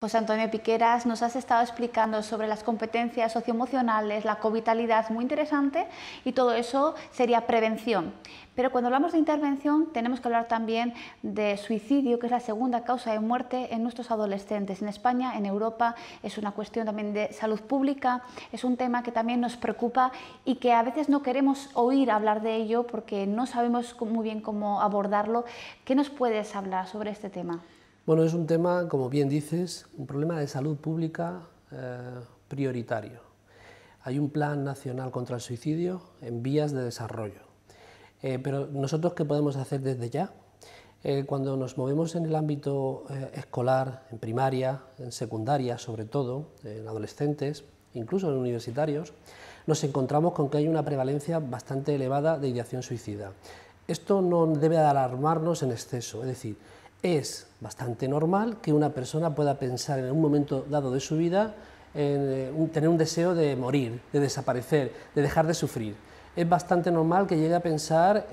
José Antonio Piqueras, nos has estado explicando sobre las competencias socioemocionales, la covitalidad, muy interesante, y todo eso sería prevención. Pero cuando hablamos de intervención tenemos que hablar también de suicidio, que es la segunda causa de muerte en nuestros adolescentes. En España, en Europa, es una cuestión también de salud pública, es un tema que también nos preocupa y que a veces no queremos oír hablar de ello porque no sabemos muy bien cómo abordarlo. ¿Qué nos puedes hablar sobre este tema? Bueno, es un tema, como bien dices, un problema de salud pública prioritario. Hay un plan nacional contra el suicidio en vías de desarrollo. Pero nosotros, ¿qué podemos hacer desde ya? Cuando nos movemos en el ámbito escolar, en primaria, en secundaria sobre todo, en adolescentes, incluso en universitarios, nos encontramos con que hay una prevalencia bastante elevada de ideación suicida. Esto no debe alarmarnos en exceso, es decir, es bastante normal que una persona pueda pensar en un momento dado de su vida en tener un deseo de morir, de desaparecer, de dejar de sufrir. Es bastante normal que llegue a pensar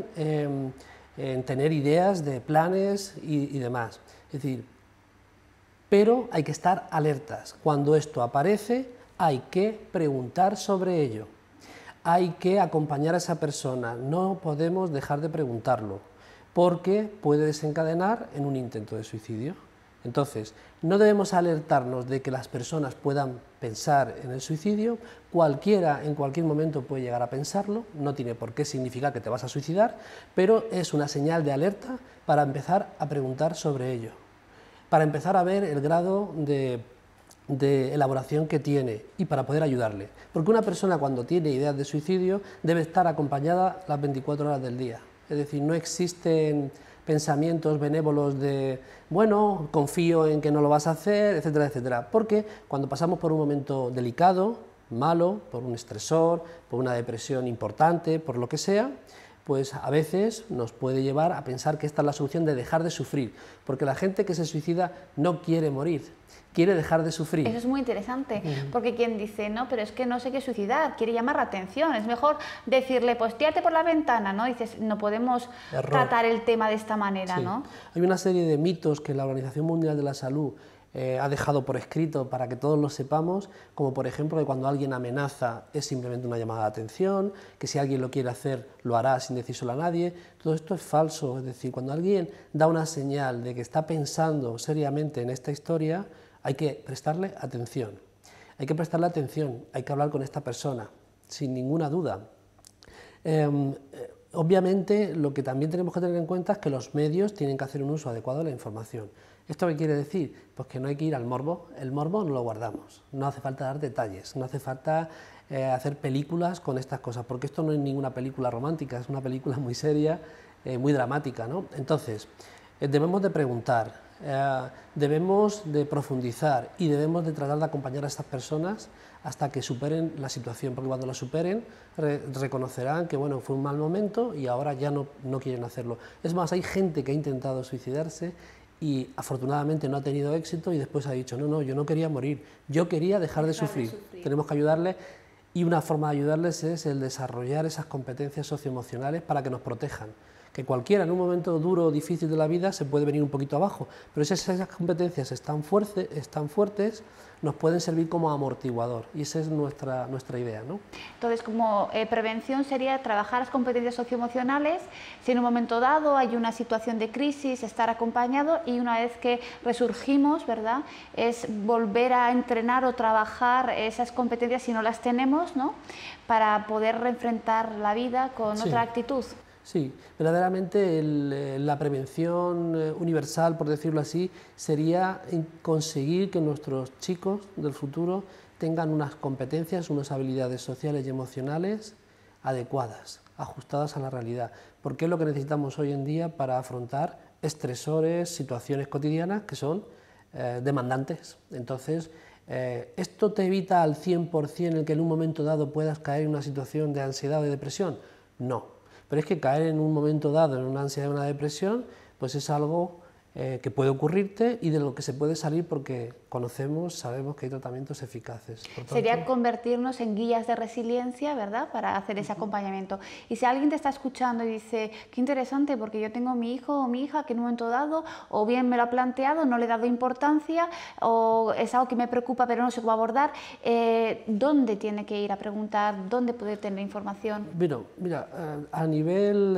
en tener ideas de planes y demás. Es decir, pero hay que estar alertas. Cuando esto aparece, hay que preguntar sobre ello. Hay que acompañar a esa persona, no podemos dejar de preguntarlo, porque puede desencadenar en un intento de suicidio. Entonces, no debemos alertarnos de que las personas puedan pensar en el suicidio, cualquiera en cualquier momento puede llegar a pensarlo, no tiene por qué significar que te vas a suicidar, pero es una señal de alerta para empezar a preguntar sobre ello, para empezar a ver el grado de elaboración que tiene y para poder ayudarle. Porque una persona cuando tiene ideas de suicidio debe estar acompañada las 24 horas del día. Es decir, no existen pensamientos benévolos de, bueno, confío en que no lo vas a hacer, etcétera, etcétera. Porque cuando pasamos por un momento delicado, malo, por un estresor, por una depresión importante, por lo que sea, pues a veces nos puede llevar a pensar que esta es la solución de dejar de sufrir, porque la gente que se suicida no quiere morir, quiere dejar de sufrir. Eso es muy interesante, porque quien dice, no, pero es que no sé qué suicidar, quiere llamar la atención, es mejor decirle, pues tírate por la ventana, ¿no? Dices, no podemos tratar el tema de esta manera, sí. ¿no? Hay una serie de mitos que la Organización Mundial de la Salud ha dejado por escrito para que todos lo sepamos, como por ejemplo que cuando alguien amenaza es simplemente una llamada de atención, que si alguien lo quiere hacer lo hará sin decírselo a nadie. Todo esto es falso, es decir, cuando alguien da una señal de que está pensando seriamente en esta historia, hay que prestarle atención, hay que prestarle atención, hay que hablar con esta persona, sin ninguna duda. Obviamente, lo que también tenemos que tener en cuenta es que los medios tienen que hacer un uso adecuado de la información. ¿Esto qué quiere decir? Pues que no hay que ir al morbo, el morbo no lo guardamos, no hace falta dar detalles, no hace falta hacer películas con estas cosas, porque esto no es ninguna película romántica, es una película muy seria, muy dramática, ¿no? Entonces, debemos de preguntar, debemos de profundizar y debemos de tratar de acompañar a estas personas hasta que superen la situación, porque cuando la superen reconocerán que bueno, fue un mal momento y ahora ya no quieren hacerlo. Es más, hay gente que ha intentado suicidarse y afortunadamente no ha tenido éxito y después ha dicho, no, yo no quería morir, yo quería dejar de sufrir. Tenemos que ayudarles y una forma de ayudarles es el desarrollar esas competencias socioemocionales para que nos protejan. Que cualquiera en un momento duro o difícil de la vida se puede venir un poquito abajo, pero si esas competencias están fuertes, nos pueden servir como amortiguador y esa es nuestra idea, ¿no? Entonces, como prevención sería trabajar las competencias socioemocionales, si en un momento dado hay una situación de crisis, estar acompañado y una vez que resurgimos, ¿verdad?, es volver a entrenar o trabajar esas competencias si no las tenemos, ¿no?, para poder reenfrentar la vida con otra actitud. Sí, verdaderamente la prevención universal, por decirlo así, sería conseguir que nuestros chicos del futuro tengan unas competencias, unas habilidades sociales y emocionales adecuadas, ajustadas a la realidad, porque es lo que necesitamos hoy en día para afrontar estresores, situaciones cotidianas que son demandantes. Entonces, ¿esto te evita al 100% el que en un momento dado puedas caer en una situación de ansiedad o de depresión? No. Pero es que caer en un momento dado en una ansiedad o una depresión, pues es algo que puede ocurrirte y de lo que se puede salir porque sabemos que hay tratamientos eficaces. Por tanto, sería convertirnos en guías de resiliencia, ¿verdad?, para hacer ese acompañamiento. Y si alguien te está escuchando y dice, qué interesante, porque yo tengo mi hijo o mi hija que en un momento dado, o bien me lo ha planteado, no le he dado importancia, o es algo que me preocupa pero no sé cómo abordar, ¿dónde tiene que ir a preguntar? ¿Dónde puede tener información? Bueno, mira, a nivel,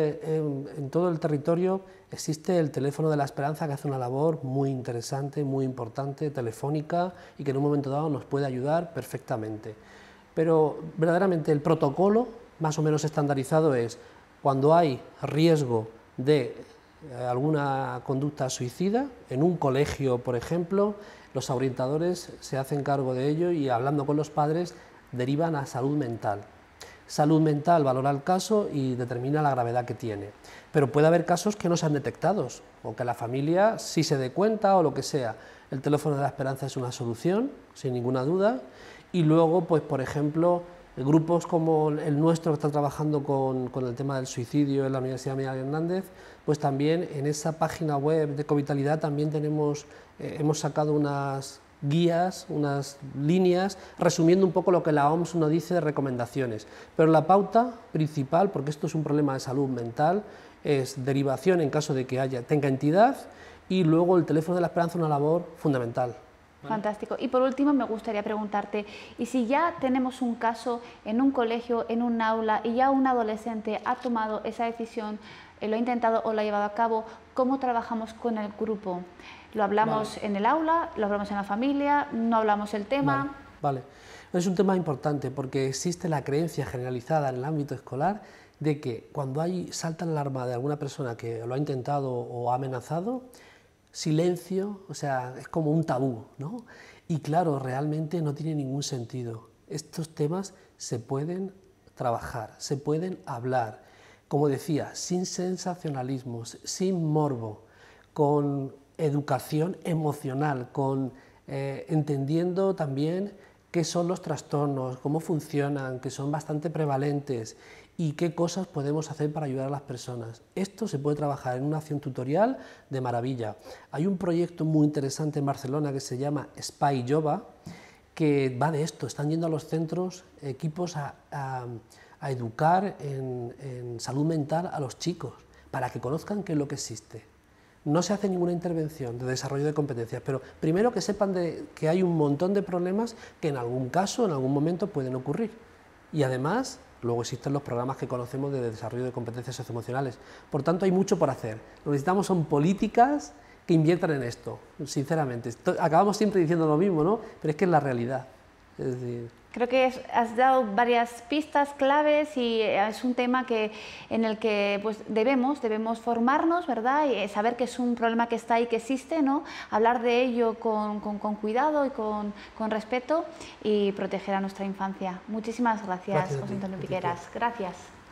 en todo el territorio existe el teléfono de la esperanza que hace una labor muy interesante, muy importante, telefónica y que en un momento dado nos puede ayudar perfectamente. Pero verdaderamente el protocolo más o menos estandarizado es cuando hay riesgo de alguna conducta suicida, en un colegio por ejemplo, los orientadores se hacen cargo de ello y hablando con los padres derivan a salud mental. Salud mental valora el caso y determina la gravedad que tiene. Pero puede haber casos que no sean detectados, o que la familia sí se dé cuenta o lo que sea. El teléfono de la esperanza es una solución, sin ninguna duda, y luego, pues por ejemplo, grupos como el nuestro que está trabajando con el tema del suicidio en la Universidad Miguel Hernández, pues también en esa página web de Covitalidad también hemos sacado unas guías, unas líneas, resumiendo un poco lo que la OMS nos dice de recomendaciones. Pero la pauta principal, porque esto es un problema de salud mental, es derivación en caso de que tenga entidad y luego el teléfono de la esperanza, una labor fundamental. Fantástico. Y por último me gustaría preguntarte, ¿y si ya tenemos un caso en un colegio, en un aula, y ya un adolescente ha tomado esa decisión, lo ha intentado o lo ha llevado a cabo, cómo trabajamos con el grupo? ¿Lo hablamos en el aula, lo hablamos en la familia, no hablamos el tema? Vale. Es un tema importante porque existe la creencia generalizada en el ámbito escolar de que cuando salta la alarma de alguna persona que lo ha intentado o ha amenazado, silencio, o sea, es como un tabú, ¿no? Y claro, realmente no tiene ningún sentido. Estos temas se pueden trabajar, se pueden hablar, como decía, sin sensacionalismos, sin morbo, con educación emocional, entendiendo también qué son los trastornos, cómo funcionan, que son bastante prevalentes y qué cosas podemos hacer para ayudar a las personas. Esto se puede trabajar en una acción tutorial de maravilla. Hay un proyecto muy interesante en Barcelona que se llama Spy Yoba, que va de esto, están yendo a los centros equipos a educar en salud mental a los chicos, para que conozcan qué es lo que existe. No se hace ninguna intervención de desarrollo de competencias, pero primero que sepan que hay un montón de problemas que en algún caso, en algún momento pueden ocurrir. Y además, luego existen los programas que conocemos de desarrollo de competencias socioemocionales. Por tanto, hay mucho por hacer. Lo que necesitamos son políticas que inviertan en esto, sinceramente. Acabamos siempre diciendo lo mismo, ¿no? Pero es que es la realidad. Es decir, creo que has dado varias pistas claves y es un tema en el que pues, debemos formarnos, ¿verdad? Y saber que es un problema que está ahí, que existe, ¿no? Hablar de ello con cuidado y con respeto y proteger a nuestra infancia. Muchísimas gracias, José Antonio Piqueras. Gracias.